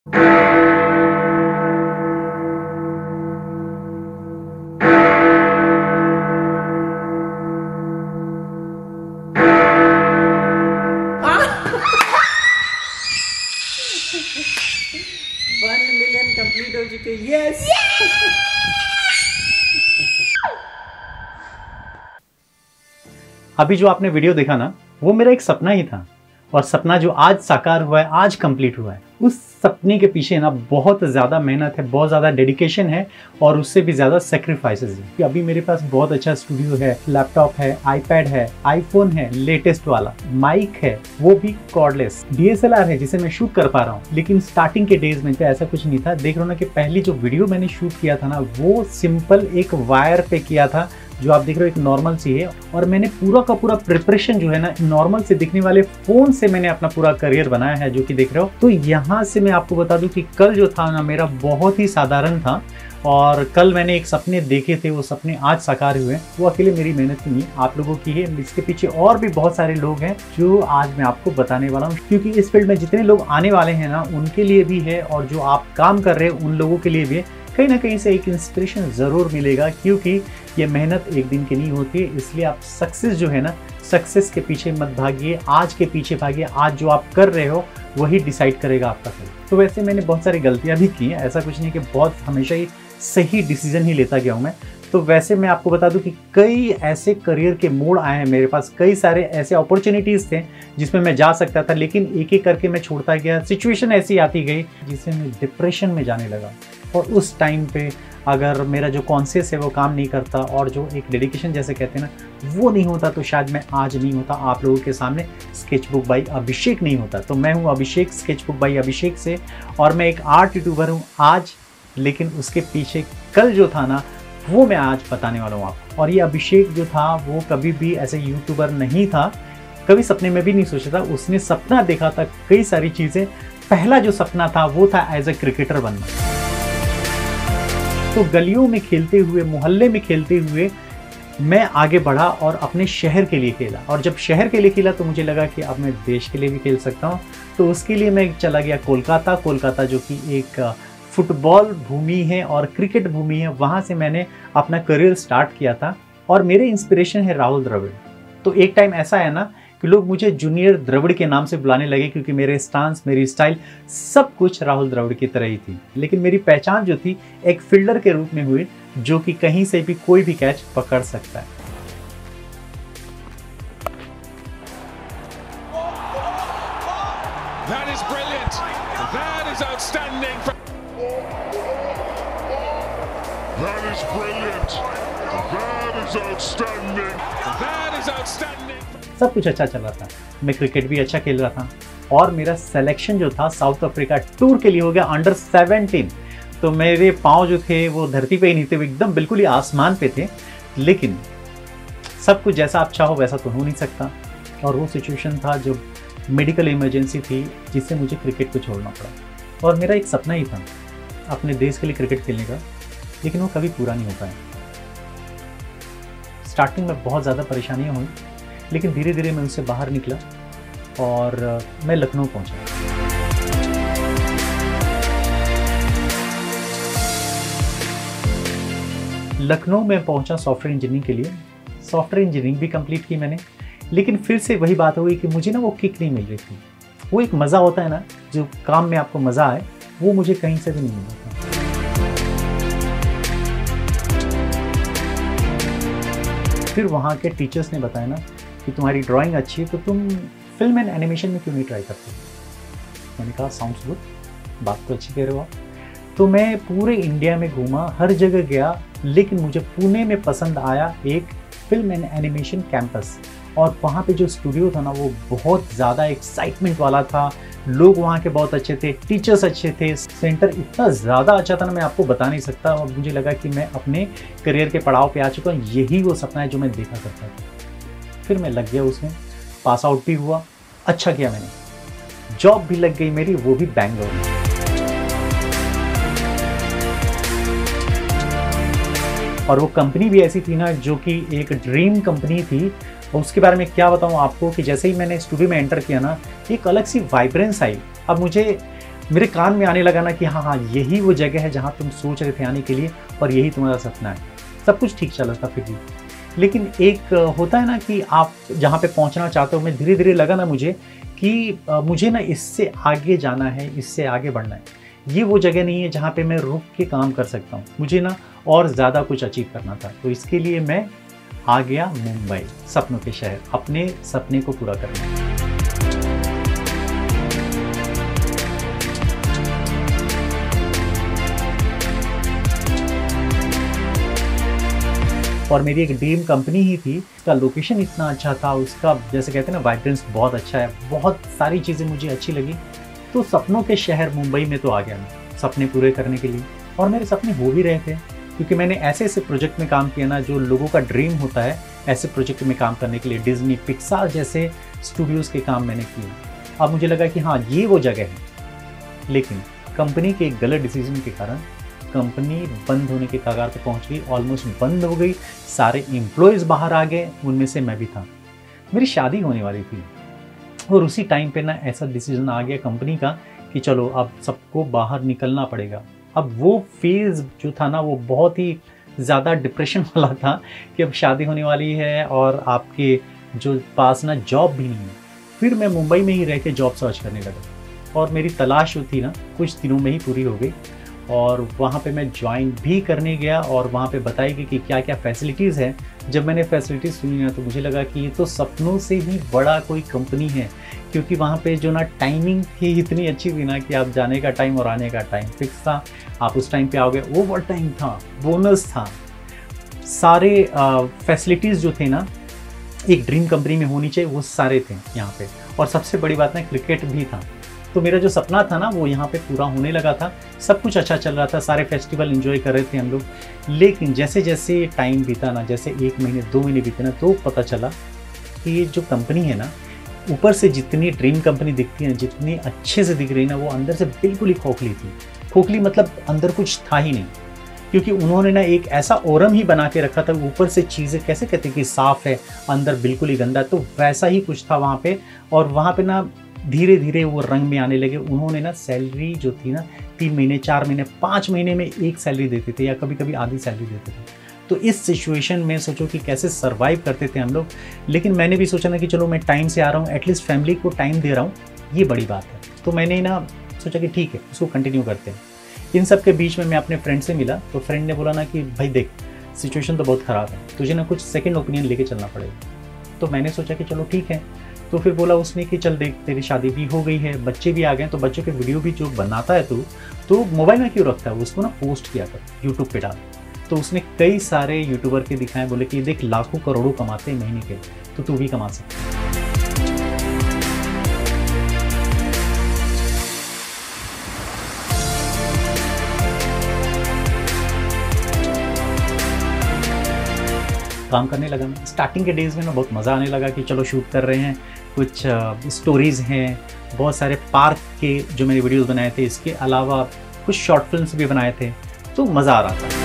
1 million complete हो चुके। Yes अभी जो आपने वीडियो देखा ना, वो मेरा एक सपना ही था, और सपना जो आज साकार हुआ है, आज कंप्लीट हुआ है। उस सपने के पीछे ना बहुत ज़्यादा मेहनत है, बहुत ज़्यादा डेडिकेशन है, और उससे भी ज़्यादा सेक्रीफाइसेस है। अभी मेरे पास बहुत अच्छा स्टूडियो है, लैपटॉप है, आईपैड है, आईफोन है लेटेस्ट वाला, माइक है वो भी कॉर्डलेस, DSLR है जिसे मैं शूट कर पा रहा हूँ। लेकिन स्टार्टिंग के डेज में तो ऐसा कुछ नहीं था। देख रहे हो ना कि पहली जो वीडियो मैंने शूट किया था ना, वो सिंपल एक वायर पे किया था, जो आप देख रहे हो एक नॉर्मल सी है। और मैंने पूरा का पूरा प्रिपरेशन जो है ना, नॉर्मल से दिखने वाले फोन से मैंने अपना पूरा करियर बनाया है, जो कि देख रहे हो। तो यहाँ से मैं आपको बता दूं कि कल जो था ना मेरा बहुत ही साधारण था, और कल मैंने एक सपने देखे थे, वो सपने आज साकार हुए। वो अकेले मेरी मेहनत की नहीं, आप लोगों की है। इसके पीछे और भी बहुत सारे लोग हैं जो आज मैं आपको बताने वाला हूँ, क्योंकि इस फील्ड में जितने लोग आने वाले हैं ना, उनके लिए भी है, और जो आप काम कर रहे हैं उन लोगों के लिए भी है। कहीं ना कहीं से एक इंस्पिरेशन ज़रूर मिलेगा, क्योंकि ये मेहनत एक दिन की नहीं होती है। इसलिए आप सक्सेस जो है ना, सक्सेस के पीछे मत भागिए, आज के पीछे भागिए। आज जो आप कर रहे हो वही डिसाइड करेगा आपका कल। तो वैसे मैंने बहुत सारी गलतियां भी की हैं, ऐसा कुछ नहीं कि बहुत हमेशा ही सही डिसीजन ही लेता गया हूँ मैं। तो वैसे मैं आपको बता दूं कि कई ऐसे करियर के मोड़ आए हैं मेरे पास, कई सारे ऐसे अपॉर्चुनिटीज़ थे जिसमें मैं जा सकता था, लेकिन एक एक करके मैं छोड़ता गया। सिचुएशन ऐसी आती गई जिससे मैं डिप्रेशन में जाने लगा, और उस टाइम पे अगर मेरा जो कॉन्शियस है वो काम नहीं करता, और जो एक डेडिकेशन जैसे कहते हैं ना, वो नहीं होता, तो शायद मैं आज नहीं होता आप लोगों के सामने, स्केचबुक बाई अभिषेक नहीं होता। तो मैं हूँ अभिषेक, स्केचबुक बाई अभिषेक से, और मैं एक आर्ट यूट्यूबर हूँ आज। लेकिन उसके पीछे कल जो था ना, वो मैं आज बताने वाला हूँ आपको। और ये अभिषेक जो था वो कभी भी ऐसे यूट्यूबर नहीं था, कभी सपने में भी नहीं सोचा था। उसने सपना देखा था कई सारी चीज़ें। पहला जो सपना था वो था एज ए क्रिकेटर बनना। तो गलियों में खेलते हुए, मोहल्ले में खेलते हुए मैं आगे बढ़ा और अपने शहर के लिए खेला। और जब शहर के लिए खेला तो मुझे लगा कि अब मैं देश के लिए भी खेल सकता हूँ। तो उसके लिए मैं चला गया कोलकाता, जो कि एक फुटबॉल भूमि है और क्रिकेट भूमि है। वहाँ से मैंने अपना करियर स्टार्ट किया था, और मेरे इंस्पिरेशन है राहुल द्रविड़। तो एक टाइम ऐसा है ना कि लोग मुझे जूनियर द्रविड़ के नाम से बुलाने लगे, क्योंकि मेरे स्टांस, मेरी स्टाइल सब कुछ राहुल द्रविड़ की तरह ही थी। लेकिन मेरी पहचान जो थी एक फील्डर के रूप में हुई, जो कि कहीं से भी कोई भी कैच पकड़ सकता है। That is brilliant. That is outstanding. That is brilliant. That is outstanding. That is outstanding. सब कुछ अच्छा चल रहा था, मैं क्रिकेट भी अच्छा खेल रहा था, और मेरा सिलेक्शन जो था साउथ अफ्रीका टूर के लिए हो गया अंडर 17। तो मेरे पाँव जो थे वो धरती पे ही नहीं थे, वो एकदम बिल्कुल ही आसमान पे थे। लेकिन सब कुछ जैसा आप चाहो वैसा तो हो नहीं सकता, और वो सिचुएशन था जो मेडिकल इमरजेंसी थी, जिससे मुझे क्रिकेट को छोड़ना पड़ा। और मेरा एक सपना ही था अपने देश के लिए क्रिकेट खेलने का, लेकिन वो कभी पूरा नहीं हो पाया। स्टार्टिंग में बहुत ज़्यादा परेशानियाँ हुई, लेकिन धीरे धीरे मैं उनसे बाहर निकला, और मैं लखनऊ पहुंचा। लखनऊ में पहुंचा सॉफ्टवेयर इंजीनियरिंग के लिए। सॉफ्टवेयर इंजीनियरिंग भी कंप्लीट की मैंने, लेकिन फिर से वही बात हो गई कि मुझे ना वो किक नहीं मिल रही थी। वो एक मज़ा होता है ना, जो काम में आपको मज़ा आए, वो मुझे कहीं से भी नहीं मिला था। फिर वहाँ के टीचर्स ने बताया ना कि तुम्हारी ड्राइंग अच्छी है, तो तुम फिल्म एंड एनिमेशन में क्यों नहीं ट्राई करते। मैंने कहा साउंड्स गुड, बात तो अच्छी कह रहे हो आप। तो मैं पूरे इंडिया में घूमा, हर जगह गया, लेकिन मुझे पुणे में पसंद आया एक फिल्म एंड एनिमेशन कैंपस। और वहाँ पे जो स्टूडियो था ना, वो बहुत ज़्यादा एक्साइटमेंट वाला था, लोग वहाँ के बहुत अच्छे थे, टीचर्स अच्छे थे, सेंटर इतना ज़्यादा अच्छा था ना, मैं आपको बता नहीं सकता। और मुझे लगा कि मैं अपने करियर के पड़ाव पे आ चुका हूँ, यही वो सपना है जो मैं देखा करता था। फिर मैं लग गया उसमें, पास आउट भी हुआ, अच्छा किया मैंने, जॉब भी लग गई मेरी, वो भी बैंगलोर में। और वो कंपनी भी ऐसी थी ना, जो कि एक ड्रीम कंपनी थी। और उसके बारे में क्या बताऊँ आपको कि जैसे ही मैंने स्टूडियो में एंटर किया ना, एक अलग सी वाइब्रेंस आई। अब मुझे मेरे कान में आने लगा ना कि हाँ हाँ यही वो जगह है जहाँ तुम सोच रहे थे आने के लिए और यही तुम्हारा सपना है। सब कुछ ठीक चल रहा था फिर भी, लेकिन एक होता है ना कि आप जहाँ पे पहुँचना चाहते हो, मैं धीरे धीरे लगा ना मुझे कि मुझे ना इससे आगे जाना है, इससे आगे बढ़ना है। ये वो जगह नहीं है जहाँ पे मैं रुक के काम कर सकता हूँ, मुझे ना और ज़्यादा कुछ अचीव करना था। तो इसके लिए मैं आ गया मुंबई, सपनों के शहर, अपने सपने को पूरा करने। और मेरी एक ड्रीम कंपनी ही थी, उसका लोकेशन इतना अच्छा था, उसका जैसे कहते हैं ना वाइब्रेंस बहुत अच्छा है, बहुत सारी चीज़ें मुझे अच्छी लगी। तो सपनों के शहर मुंबई में तो आ गया मैं सपने पूरे करने के लिए, और मेरे सपने हो भी रहे थे क्योंकि मैंने ऐसे ऐसे प्रोजेक्ट में काम किया ना जो लोगों का ड्रीम होता है, ऐसे प्रोजेक्ट में काम करने के लिए। डिज्नी, पिक्सार जैसे स्टूडियोज़ के काम मैंने किए। अब मुझे लगा कि हाँ ये वो जगह है, लेकिन कंपनी के एक गलत डिसीजन के कारण कंपनी बंद होने के कगार पे पहुंच गई, ऑलमोस्ट बंद हो गई, सारे एम्प्लॉयज़ बाहर आ गए, उनमें से मैं भी था। मेरी शादी होने वाली थी और उसी टाइम पे ना ऐसा डिसीजन आ गया कंपनी का कि चलो अब सबको बाहर निकलना पड़ेगा। अब वो फेज़ जो था ना वो बहुत ही ज़्यादा डिप्रेशन वाला था कि अब शादी होने वाली है और आपके जो पास ना जॉब भी नहीं है। फिर मैं मुंबई में ही रह के जॉब सर्च करने लगा और मेरी तलाश जो थी ना कुछ दिनों में ही पूरी हो गई, और वहाँ पे मैं ज्वाइन भी करने गया और वहाँ पे बताई गई कि क्या क्या फैसिलिटीज़ हैं। जब मैंने फैसिलिटीज़ सुनी ना तो मुझे लगा कि ये तो सपनों से भी बड़ा कोई कंपनी है, क्योंकि वहाँ पे जो ना टाइमिंग थी इतनी अच्छी थी ना कि आप जाने का टाइम और आने का टाइम फिक्स था, आप उस टाइम पे आओगे, ओवर टाइम था, बोनस था, सारे फैसिलिटीज़ जो थे ना एक ड्रीम कंपनी में होनी चाहिए वो सारे थे यहाँ पे। और सबसे बड़ी बात ना क्रिकेट भी था। तो मेरा जो सपना था ना वो यहाँ पे पूरा होने लगा था, सब कुछ अच्छा चल रहा था, सारे फेस्टिवल एंजॉय कर रहे थे हम लोग। लेकिन जैसे जैसे टाइम बीता ना, जैसे 1 महीने 2 महीने बीते ना, तो पता चला कि ये जो कंपनी है ना, ऊपर से जितनी ड्रीम कंपनी दिखती है, जितनी अच्छे से दिख रही ना, वो अंदर से बिल्कुल ही खोखली थी। खोखली मतलब अंदर कुछ था ही नहीं, क्योंकि उन्होंने ना एक ऐसा ओरम ही बना के रखा था, ऊपर से चीज़ें कैसे कहते हैं कि साफ़ है, अंदर बिल्कुल ही गंदा। तो वैसा ही कुछ था वहाँ पे। और वहाँ पे ना धीरे धीरे वो रंग में आने लगे। उन्होंने ना सैलरी जो थी ना 3 महीने 4 महीने 5 महीने में एक सैलरी देते थे, या कभी कभी आधी सैलरी देते थे। तो इस सिचुएशन में सोचो कि कैसे सर्वाइव करते थे हम लोग। लेकिन मैंने भी सोचा ना कि चलो मैं टाइम से आ रहा हूँ, एटलीस्ट फैमिली को टाइम दे रहा हूँ, ये बड़ी बात है। तो मैंने ना सोचा कि ठीक है उसको कंटिन्यू करते हैं। इन सब के बीच में मैं अपने फ्रेंड से मिला, तो फ्रेंड ने बोला ना कि भाई देख सिचुएशन तो बहुत ख़राब है, तुझे ना कुछ सेकंड ओपिनियन लेके चलना पड़ेगा। तो मैंने सोचा कि चलो ठीक है। तो फिर बोला उसने कि चल देख तेरी शादी भी हो गई है, बच्चे भी आ गए, तो बच्चों के वीडियो भी जो बनाता है तू, तो मोबाइल में क्यों रखता है, उसको ना पोस्ट किया कर, यूट्यूब पे डाल। तो उसने कई सारे यूट्यूबर के दिखाए, बोले कि देख लाखों करोड़ों कमाते हैं महीने के, तो तू भी कमा सकता है। काम करने लगा मैं। स्टार्टिंग के डेज़ में ना बहुत मज़ा आने लगा कि चलो शूट कर रहे हैं, कुछ स्टोरीज़ हैं, बहुत सारे पार्क के जो मैंने वीडियोस बनाए थे, इसके अलावा कुछ शॉर्ट फिल्म्स भी बनाए थे, तो मज़ा आ रहा था।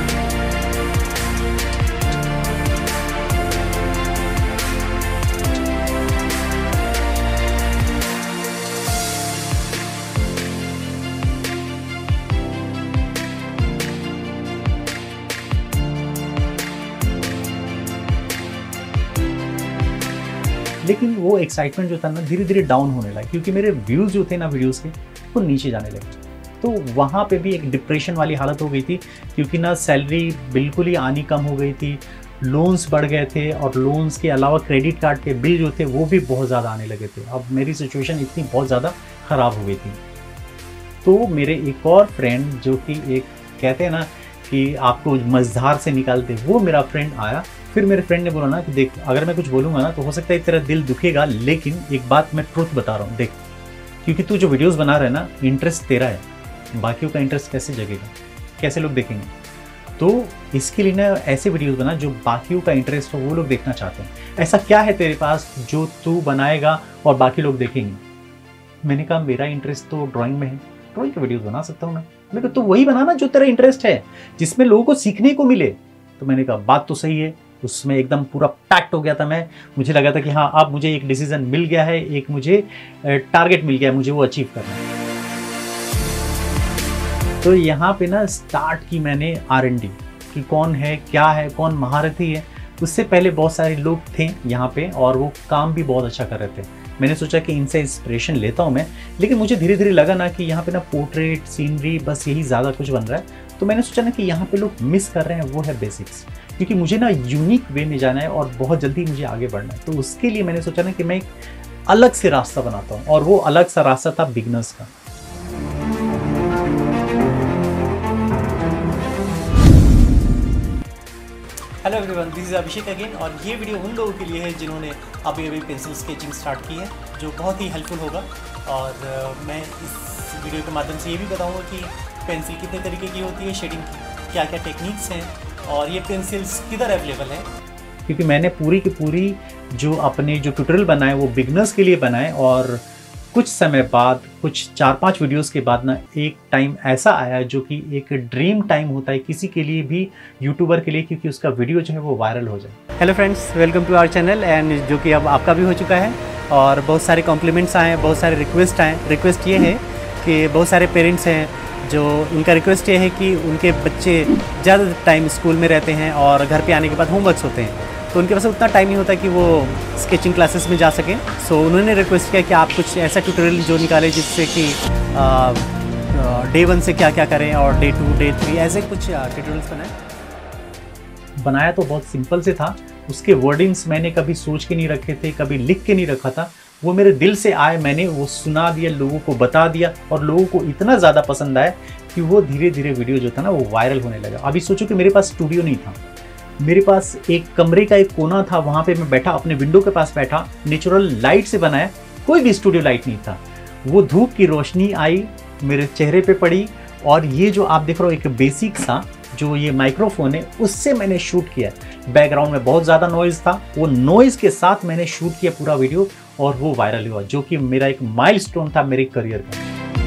लेकिन वो एक्साइटमेंट जो था ना धीरे धीरे डाउन होने लगा, क्योंकि मेरे व्यूज़ जो थे ना वीडियोस के वो नीचे जाने लगे। तो वहाँ पे भी एक डिप्रेशन वाली हालत हो गई थी, क्योंकि ना सैलरी बिल्कुल ही आनी कम हो गई थी, लोन्स बढ़ गए थे, और लोन्स के अलावा क्रेडिट कार्ड के बिल जो थे वो भी बहुत ज़्यादा आने लगे थे। अब मेरी सिचुएशन इतनी बहुत ज़्यादा ख़राब हो गई थी। तो मेरे एक और फ्रेंड जो कि एक कहते हैं ना कि आपको मझधार से निकालते, वो मेरा फ्रेंड आया। फिर मेरे फ्रेंड ने बोला ना कि देख अगर मैं कुछ बोलूँगा ना तो हो सकता है तेरा दिल दुखेगा, लेकिन एक बात मैं ट्रुथ बता रहा हूँ, देख क्योंकि तू जो वीडियोस बना रहा है ना इंटरेस्ट तेरा है, बाकियों का इंटरेस्ट कैसे जगेगा, कैसे लोग देखेंगे। तो इसके लिए ना ऐसे वीडियोस बना जो बाकियों का इंटरेस्ट हो, वो लोग देखना चाहते हैं। ऐसा क्या है तेरे पास जो तू बनाएगा और बाकी लोग देखेंगे। मैंने कहा मेरा इंटरेस्ट तो ड्राइंग में है, ड्राइंग के वीडियोस बना सकता हूँ मैं कहा तो वही बनाना जो तेरा इंटरेस्ट है, जिसमें लोगों को सीखने को मिले। तो मैंने कहा बात तो सही है। उसमें एकदम पूरा पैक्ट हो गया था मैं। मुझे लगा था कि हाँ अब मुझे एक डिसीजन मिल गया है, एक मुझे टारगेट मिल गया है, मुझे वो अचीव करना है। तो यहाँ पे ना स्टार्ट की मैंने R&D कि कौन है, क्या है, कौन महारथी है। उससे पहले बहुत सारे लोग थे यहाँ पे और वो काम भी बहुत अच्छा कर रहे थे। मैंने सोचा कि इनसे इंस्पिरेशन लेता हूँ मैं, लेकिन मुझे धीरे धीरे लगा ना कि यहाँ पे ना पोर्ट्रेट, सीनरी, बस यही ज़्यादा कुछ बन रहा है। तो मैंने सोचा ना कि यहाँ पे लोग मिस कर रहे हैं वो है बेसिक्स, क्योंकि मुझे ना यूनिक वे में जाना है और बहुत जल्दी मुझे आगे बढ़ना है। तो उसके लिए मैंने सोचा ना कि मैं एक अलग से रास्ता बनाता हूँ, और वो अलग सा रास्ता था बिगनर्स का। Hello everyone, this is Abhishek again, और ये वीडियो उन लोगों के लिए है जिन्होंने अभी पेंसिल स्केचिंग स्टार्ट की है, जो बहुत ही हेल्पफुल होगा। और मैं इस वीडियो के माध्यम से ये भी बताऊंगा कि पेंसिल कितने तरीके की होती है, शेडिंग की क्या क्या टेक्निक्स हैं, और ये पेंसिल्स किधर अवेलेबल है। क्योंकि मैंने पूरी की पूरी जो अपने जो ट्यूटोरियल बनाए वो बिगनर्स के लिए बनाए, और कुछ समय बाद, कुछ 4-5 वीडियोस के बाद ना एक टाइम ऐसा आया जो कि एक ड्रीम टाइम होता है किसी के लिए भी, यूट्यूबर के लिए, क्योंकि उसका वीडियो जो है वो वायरल हो जाए। Hello friends, welcome to our channel, and जो कि अब आपका भी हो चुका है, और बहुत सारे कॉम्प्लीमेंट्स आए हैं, बहुत सारे रिक्वेस्ट आए। रिक्वेस्ट ये है कि बहुत सारे पेरेंट्स हैं जो उनका रिक्वेस्ट ये है कि उनके बच्चे ज़्यादा टाइम स्कूल में रहते हैं और घर पे आने के बाद होमवर्क्स होते हैं, तो उनके पास उतना टाइम नहीं होता कि वो स्केचिंग क्लासेस में जा सकें। सो उन्होंने रिक्वेस्ट किया कि आप कुछ ऐसा ट्यूटोरियल जो निकालें जिससे कि डे 1 से क्या क्या करें और डे 2, डे 3 ऐसे कुछ ट्यूटोरियल्स बनाया तो बहुत सिंपल से था। उसके वर्डिंग्स मैंने कभी सोच के नहीं रखे थे, कभी लिख के नहीं रखा था, वो मेरे दिल से आए, मैंने वो सुना दिया, लोगों को बता दिया, और लोगों को इतना ज़्यादा पसंद आया कि वो धीरे धीरे वीडियो जो था ना वो वायरल होने लगा। अभी सोचो कि मेरे पास स्टूडियो नहीं था, मेरे पास एक कमरे का एक कोना था, वहाँ पे मैं बैठा, अपने विंडो के पास बैठा, नेचुरल लाइट से बनाया, कोई भी स्टूडियो लाइट नहीं था। वो धूप की रोशनी आई, मेरे चेहरे पे पड़ी, और ये जो आप देख रहे हो एक बेसिक सा जो ये माइक्रोफोन है, उससे मैंने शूट किया। बैकग्राउंड में बहुत ज़्यादा नॉइज़ था, वो नॉइज़ के साथ मैंने शूट किया पूरा वीडियो, और वो वायरल हुआ, जो कि मेरा एक माइलस्टोन था मेरे करियर का।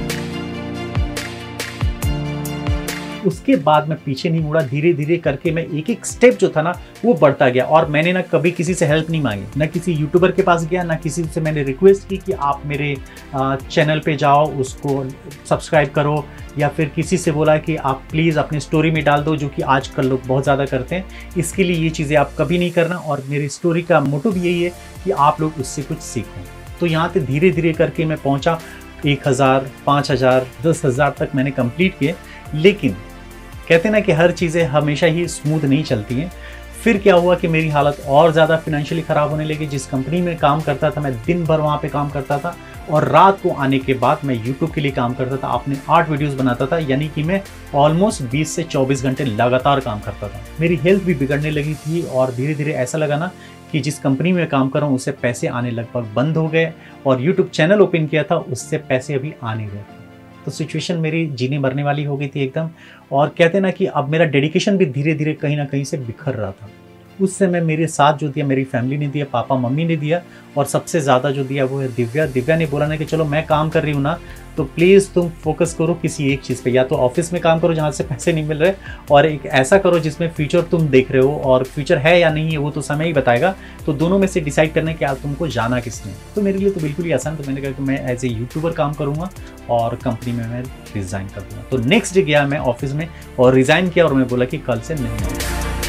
उसके बाद मैं पीछे नहीं मुड़ा, धीरे धीरे करके मैं एक एक स्टेप जो था ना वो बढ़ता गया, और मैंने ना कभी किसी से हेल्प नहीं मांगी, ना किसी यूट्यूबर के पास गया, ना किसी से मैंने रिक्वेस्ट की कि आप मेरे चैनल पे जाओ, उसको सब्सक्राइब करो, या फिर किसी से बोला कि आप प्लीज़ अपनी स्टोरी में डाल दो, जो कि आजकल लोग बहुत ज़्यादा करते हैं। इसके लिए ये चीज़ें आप कभी नहीं करना, और मेरी स्टोरी का मोटो भी यही है कि आप लोग उससे कुछ सीखें। तो यहाँ पे धीरे धीरे करके मैं पहुँचा 1000, 5000, 10,000 तक मैंने कंप्लीट किए। लेकिन कहते ना कि हर चीज़ें हमेशा ही स्मूथ नहीं चलती हैं। फिर क्या हुआ कि मेरी हालत और ज़्यादा फिनेंशियली ख़राब होने लगी। जिस कंपनी में काम करता था मैं दिन भर वहाँ पे काम करता था, और रात को आने के बाद मैं यूट्यूब के लिए काम करता था, अपने 8 वीडियोस बनाता था, यानी कि मैं ऑलमोस्ट 20 से 24 घंटे लगातार काम करता था। मेरी हेल्थ भी बिगड़ने लगी थी, और धीरे धीरे ऐसा लगा ना कि जिस कंपनी में काम कर रहा हूँ उससे पैसे आने लगभग बंद हो गए, और यूट्यूब चैनल ओपन किया था उससे पैसे अभी आ नहीं रहे थे। तो सिचुएशन मेरी जीने मरने वाली हो गई थी एकदम, और कहते ना कि अब मेरा डेडिकेशन भी धीरे धीरे कहीं ना कहीं से बिखर रहा था। उस समय मेरे साथ जो दिया मेरी फैमिली ने दिया, पापा मम्मी ने दिया, और सबसे ज़्यादा जो दिया वो है दिव्या। दिव्या ने बोला ना कि चलो मैं काम कर रही हूँ ना, तो प्लीज़ तुम फोकस करो किसी एक चीज़ पे, या तो ऑफिस में काम करो जहाँ से पैसे नहीं मिल रहे, और एक ऐसा करो जिसमें फ्यूचर तुम देख रहे हो, और फ्यूचर है या नहीं है वो तो समय ही बताएगा। तो दोनों में से डिसाइड करना कि तुमको जाना किसमें। तो मेरे लिए तो बिल्कुल ही आसान। तो मैंने कहा कि मैं एज ए यूट्यूबर काम करूँगा, और कंपनी में मैं रिज़ाइन कर दूँगा। तो नेक्स्ट डे गया मैं ऑफिस में और रिज़ाइन किया, और मैं बोला कि कल से नहीं आऊँगा।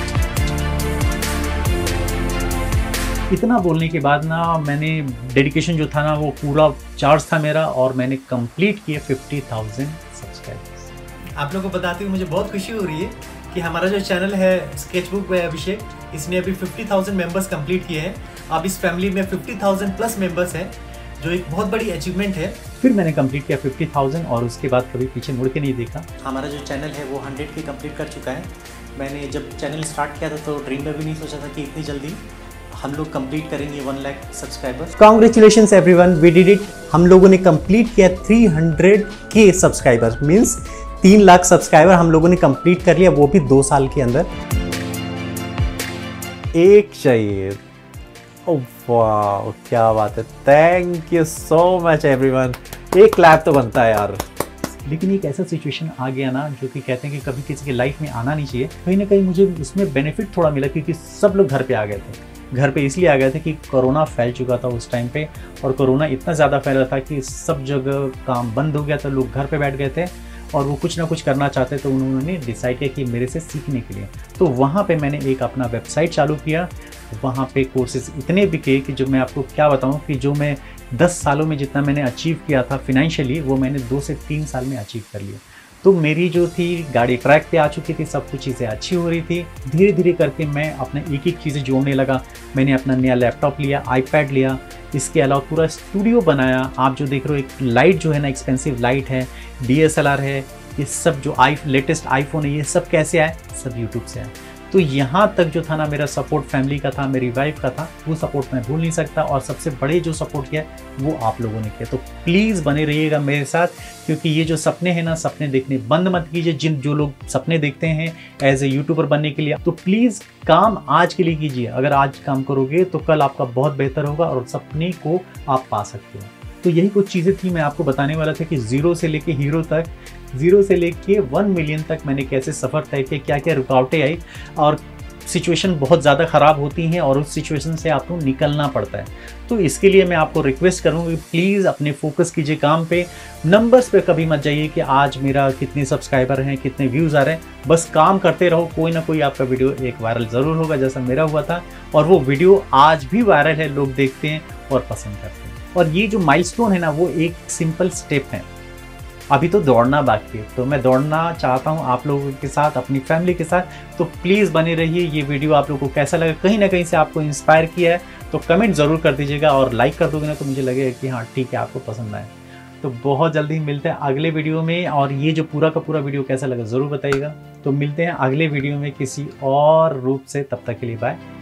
इतना बोलने के बाद ना मैंने डेडिकेशन जो था ना वो पूरा चार्ज था मेरा, और मैंने कंप्लीट किए 50,000 सब्सक्राइबर्स। आप लोगों को बताते हुए मुझे बहुत खुशी हो रही है कि हमारा जो चैनल है स्केचबुक बाय अभिषेक, इसने अभी 50,000 मेंबर्स कंप्लीट किए हैं। अब इस फैमिली में 50,000 प्लस मेंबर्स हैं, जो एक बहुत बड़ी अचीवमेंट है। फिर मैंने कंप्लीट किया 50,000, और उसके बाद कभी पीछे मुड़ के नहीं देखा। हमारा जो चैनल है वो 100 के कंप्लीट कर चुका है। मैंने जब चैनल स्टार्ट किया था तो ड्रीम में भी नहीं सोचा था कि इतनी जल्दी हम लोग कंप्लीट करेंगे 1 lakh subscribers. Congratulations everyone, we did it. हम लोगों ने कंप्लीट किया 300K subscriber, means 3 lakh subscriber हम लोगों ने कंप्लीट कर लिया, वो भी 2 साल के अंदर। एक चाहिए। ओह वाह, क्या बात है, thank you so much everyone. एक क्लैप तो बनता है यार। लेकिन एक ऐसा सिचुएशन आ गया ना जो कि कहते हैं कि कभी किसी की लाइफ में आना नहीं चाहिए। कहीं ना कहीं मुझे उसमें बेनिफिट थोड़ा मिला, क्योंकि सब लोग घर पे आ गए थे। घर पे इसलिए आ गए थे कि कोरोना फैल चुका था उस टाइम पे, और कोरोना इतना ज़्यादा फैला था कि सब जगह काम बंद हो गया था, लोग घर पे बैठ गए थे, और वो कुछ ना कुछ करना चाहते, तो उन्होंने डिसाइड किया कि मेरे से सीखने के लिए। तो वहाँ पे मैंने एक अपना वेबसाइट चालू किया। वहाँ पे कोर्सेज इतने बिके कि जो मैं आपको क्या बताऊँ, कि जो मैं 10 सालों में जितना मैंने अचीव किया था फिनेंशियली, वो मैंने 2 से 3 साल में अचीव कर लिया। तो मेरी जो थी गाड़ी ट्रैक पे आ चुकी थी, सब कुछ चीज़ें अच्छी हो रही थी। धीरे धीरे करके मैं अपने एक एक चीज़ें जोड़ने लगा। मैंने अपना नया लैपटॉप लिया, आईपैड लिया, इसके अलावा पूरा स्टूडियो बनाया। आप जो देख रहे हो, एक लाइट जो है ना, एक्सपेंसिव लाइट है, DSLR है, ये सब जो लेटेस्ट आईफोन है, ये सब कैसे आए? सब यूट्यूब से आए। तो यहाँ तक जो था ना, मेरा सपोर्ट फैमिली का था, मेरी वाइफ का था, वो सपोर्ट मैं भूल नहीं सकता। और सबसे बड़े जो सपोर्ट किया वो आप लोगों ने किया। तो प्लीज़ बने रहिएगा मेरे साथ, क्योंकि ये जो सपने हैं ना, सपने देखने बंद मत कीजिए। जो लोग सपने देखते हैं एज ए यूट्यूबर बनने के लिए, तो प्लीज़ काम आज के लिए कीजिए। अगर आज काम करोगे तो कल आपका बहुत बेहतर होगा और सपने को आप पा सकते हो। तो यही कुछ चीज़ें थी मैं आपको बताने वाला था कि ज़ीरो से लेके हीरो तक, ज़ीरो से लेके 1 मिलियन तक मैंने कैसे सफ़र तय किया, क्या क्या रुकावटें आई, और सिचुएशन बहुत ज़्यादा ख़राब होती हैं और उस सिचुएशन से आपको निकलना पड़ता है। तो इसके लिए मैं आपको रिक्वेस्ट करूँगा कि प्लीज़ अपने फोकस कीजिए काम पे, नंबर्स पे कभी मत जाइए कि आज मेरा कितने सब्सक्राइबर हैं, कितने व्यूज़ आ रहे हैं। बस काम करते रहो, कोई ना कोई आपका वीडियो एक वायरल ज़रूर होगा, जैसा मेरा हुआ था। और वो वीडियो आज भी वायरल है, लोग देखते हैं और पसंद करते हैं। और ये जो माइलस्टोन है ना, वो एक सिंपल स्टेप है। अभी तो दौड़ना बाकी है, तो मैं दौड़ना चाहता हूँ आप लोगों के साथ, अपनी फैमिली के साथ। तो प्लीज़ बने रहिए। ये वीडियो आप लोगों को कैसा लगा, कहीं ना कहीं से आपको इंस्पायर किया है तो कमेंट ज़रूर कर दीजिएगा, और लाइक कर दोगे ना तो मुझे लगेगा कि हाँ ठीक है, आपको पसंद आए। तो बहुत जल्दी मिलते हैं अगले वीडियो में। और ये जो पूरा का पूरा वीडियो कैसा लगा ज़रूर बताइएगा। तो मिलते हैं अगले वीडियो में किसी और रूप से, तब तक के लिए बाय।